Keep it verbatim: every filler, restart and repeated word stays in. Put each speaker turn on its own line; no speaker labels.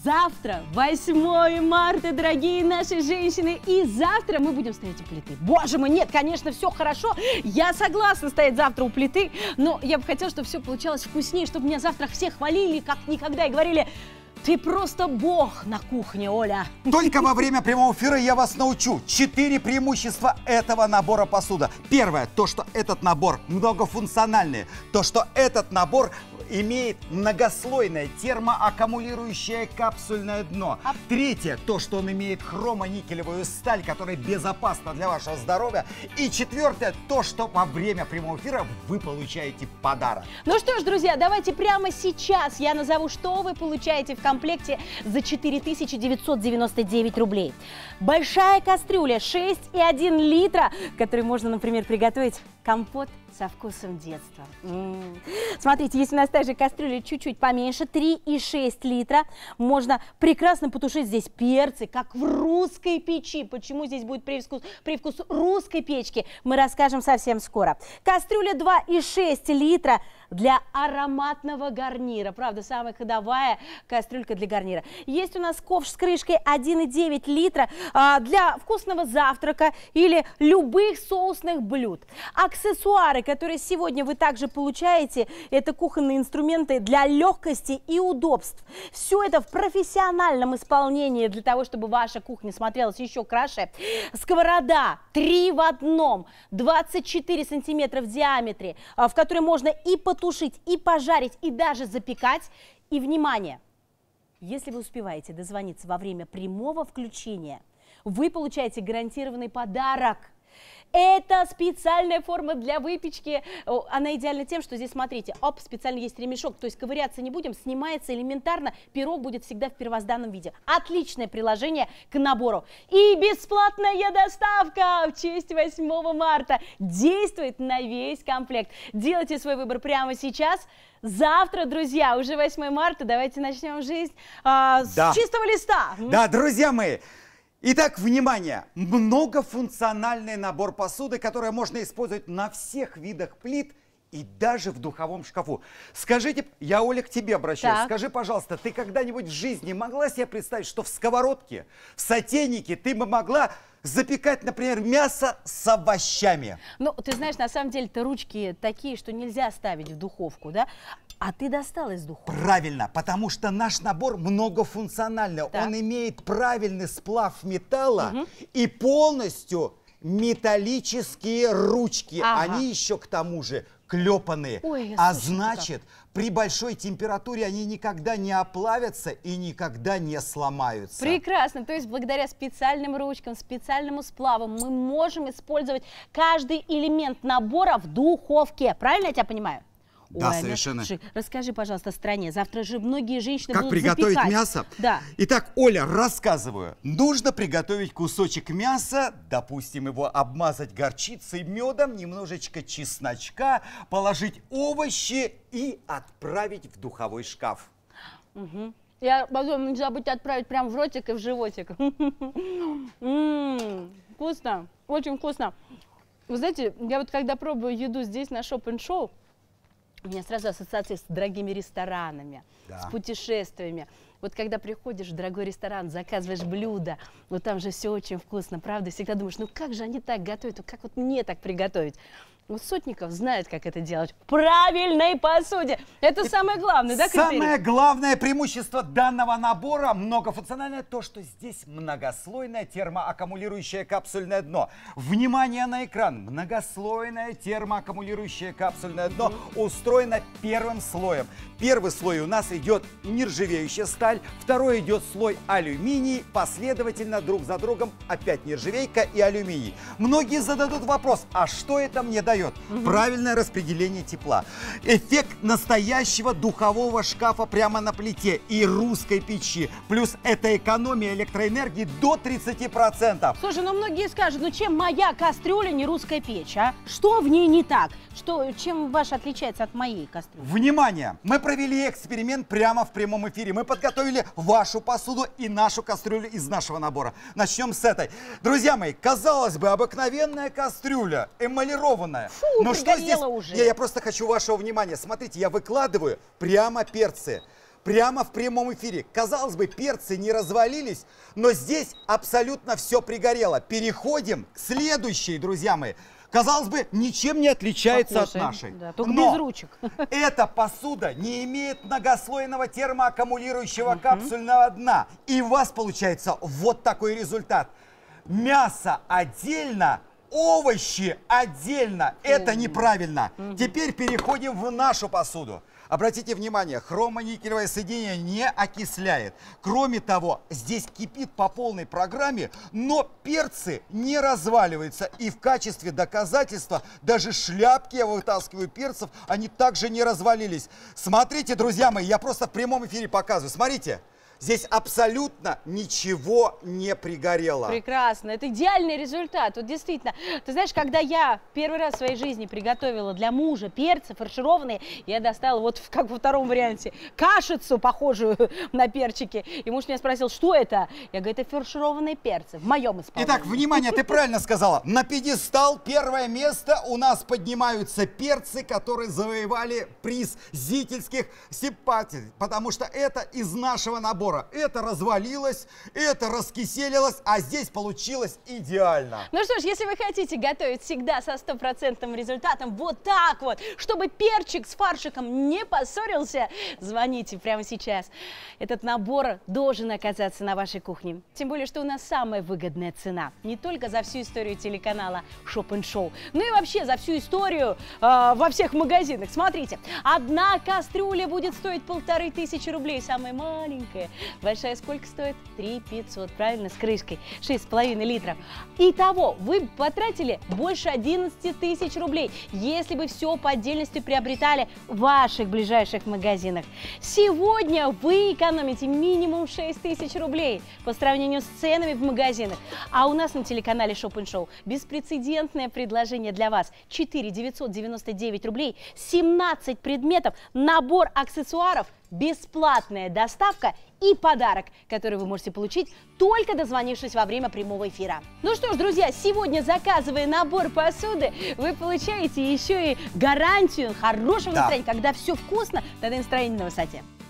Завтра восьмое марта, дорогие наши женщины, и завтра мы будем стоять у плиты. Боже мой, нет, конечно, все хорошо, я согласна стоять завтра у плиты, но я бы хотела, чтобы все получалось вкуснее, чтобы меня завтра все хвалили, как никогда, и говорили: ты просто бог на кухне, Оля.
Только во время прямого эфира я вас научу. Четыре преимущества этого набора посуды. Первое, то, что этот набор многофункциональный. То, что этот набор имеет многослойное термоаккумулирующее капсульное дно. Третье, то, что он имеет хромоникелевую сталь, которая безопасна для вашего здоровья. И четвертое, то, что во время прямого эфира вы получаете подарок.
Ну что ж, друзья, давайте прямо сейчас я назову, что вы получаете в комплекте за четыре тысячи девятьсот девяносто девять рублей. Большая кастрюля шесть и один литра, которой можно, например, приготовить компот со вкусом детства. М-м. Смотрите, есть у нас также кастрюля чуть-чуть поменьше, три и шесть литра. Можно прекрасно потушить здесь перцы, как в русской печи. Почему здесь будет привкус, привкус русской печки, мы расскажем совсем скоро. Кастрюля два и шесть литра для ароматного гарнира. Правда, самая ходовая кастрюлька для гарнира. Есть у нас ковш с крышкой один и девять литра а, для вкусного завтрака или любых соусных блюд. Аксессуары, которые сегодня вы также получаете, это кухонные инструменты для легкости и удобств. Все это в профессиональном исполнении для того, чтобы ваша кухня смотрелась еще краше. Сковорода три в одном, двадцать четыре сантиметра в диаметре, в которой можно и потушить, и пожарить, и даже запекать. И, внимание, если вы успеваете дозвониться во время прямого включения, вы получаете гарантированный подарок. Это специальная форма для выпечки. Она идеальна тем, что здесь, смотрите, оп, специально есть ремешок, то есть ковыряться не будем, снимается элементарно, пирог будет всегда в первозданном виде. Отличное приложение к набору. И бесплатная доставка в честь восьмого марта действует на весь комплект. Делайте свой выбор прямо сейчас. Завтра, друзья, уже восьмое марта, давайте начнем жизнь а, с да. чистого листа.
Да, друзья мои. Итак, внимание! Многофункциональный набор посуды, который можно использовать на всех видах плит и даже в духовом шкафу. Скажите, я, Оля, к тебе обращаюсь. Так. Скажи, пожалуйста, ты когда-нибудь в жизни могла себе представить, что в сковородке, в сотейнике ты бы могла запекать, например, мясо с овощами?
Ну, ты знаешь, на самом деле-то ручки такие, что нельзя ставить в духовку, да? А ты достал из духовки.
Правильно, потому что наш набор многофункциональный. Так. Он имеет правильный сплав металла угу. и полностью металлические ручки. Ага. Они еще к тому же клепанные. Ой, а значит, как. При большой температуре они никогда не оплавятся и никогда не сломаются.
Прекрасно. То есть благодаря специальным ручкам, специальному сплаву мы можем использовать каждый элемент набора в духовке. Правильно я тебя понимаю?
Да,
Ой,
совершенно.
Слушай, расскажи, пожалуйста, о стране. Завтра же многие женщины
как
будут
приготовить
запекать.
мясо?
Да.
Итак, Оля, рассказываю. Нужно приготовить кусочек мяса, допустим, его обмазать горчицей, медом, немножечко чесночка, положить овощи и отправить в духовой шкаф.
Угу. Я потом не забудь отправить прямо в ротик и в животик. Вкусно, очень вкусно. Вы знаете, я вот когда пробую еду здесь на шоп-н-шоу, у меня сразу ассоциации с дорогими ресторанами, да. с путешествиями. Вот когда приходишь в дорогой ресторан, заказываешь блюдо, вот там же все очень вкусно, правда? Всегда думаешь, ну как же они так готовят, ну как вот мне так приготовить? Вот Сотников знает, как это делать. В правильной посуде. Это и самое главное, да, критерий?
Самое главное преимущество данного набора многофункциональное то, что здесь многослойное термоаккумулирующее капсульное дно. Внимание на экран. Многослойное термоаккумулирующее капсульное дно mm-hmm. устроено первым слоем. Первый слой у нас идет нержавеющая сталь, второй идет слой алюминий, последовательно друг за другом опять нержавейка и алюминий. Многие зададут вопрос, а что это мне дает? Угу. Правильное распределение тепла. Эффект настоящего духового шкафа прямо на плите и русской печи. Плюс это экономия электроэнергии до тридцати процентов.
Слушай, ну многие скажут, ну чем моя кастрюля не русская печь, а? Что в ней не так? Что, чем ваша отличается от моей кастрюли?
Внимание! Мы провели эксперимент прямо в прямом эфире. Мы подготовили вашу посуду и нашу кастрюлю из нашего набора. Начнем с этой. Друзья мои, казалось бы, обыкновенная кастрюля, эмалированная.
Фу,
но что здесь?
Уже.
Я, я просто хочу вашего внимания. Смотрите, я выкладываю прямо перцы. прямо в прямом эфире. Казалось бы, перцы не развалились, но здесь абсолютно все пригорело. Переходим к следующей, друзья мои. Казалось бы, ничем не отличается
Похоже,
от нашей.
да, только
но
без ручек.
эта посуда не имеет многослойного термоаккумулирующего капсульного дна. И у вас получается вот такой результат. Мясо отдельно, овощи отдельно. Это неправильно. Теперь переходим в нашу посуду. Обратите внимание, хромоникелевое соединение не окисляет. Кроме того, здесь кипит по полной программе, но перцы не разваливаются. И в качестве доказательства даже шляпки я вытаскиваю перцев, они также не развалились. Смотрите, друзья мои, я просто в прямом эфире показываю. Смотрите. Здесь абсолютно ничего не пригорело.
Прекрасно. Это идеальный результат. Вот действительно. Ты знаешь, когда я первый раз в своей жизни приготовила для мужа перцы фаршированные, я достала вот в, как во втором варианте кашицу, похожую на перчики. И муж меня спросил, что это? Я говорю, это фаршированные перцы в моем исполнении.
Итак, внимание, ты правильно сказала. На пьедестал первое место у нас поднимаются перцы, которые завоевали приз зрительских симпатий. Потому что это из нашего набора. Это развалилось, это раскиселилось, а здесь получилось идеально.
Ну что ж, если вы хотите готовить всегда со стопроцентным результатом, вот так вот, чтобы перчик с фаршиком не поссорился, звоните прямо сейчас. Этот набор должен оказаться на вашей кухне. Тем более, что у нас самая выгодная цена. Не только за всю историю телеканала Шоп энд Шоу, но и вообще за всю историю э, во всех магазинах. Смотрите, одна кастрюля будет стоить полторы тысячи рублей, самая маленькая. Большая сколько стоит? три тысячи пятьсот, правильно, с крышкой, шесть с половиной литров. Итого, вы потратили больше одиннадцати тысяч рублей, если бы все по отдельности приобретали в ваших ближайших магазинах. Сегодня вы экономите минимум шесть тысяч рублей по сравнению с ценами в магазинах. А у нас на телеканале Шоп энд Шоу беспрецедентное предложение для вас. четыре тысячи девятьсот девяносто девять рублей, семнадцать предметов, набор аксессуаров, бесплатная доставка и подарок, который вы можете получить, только дозвонившись во время прямого эфира. Ну что ж, друзья, сегодня, заказывая набор посуды, вы получаете еще и гарантию хорошего
Да.
настроения. Когда все вкусно, тогда настроение на высоте.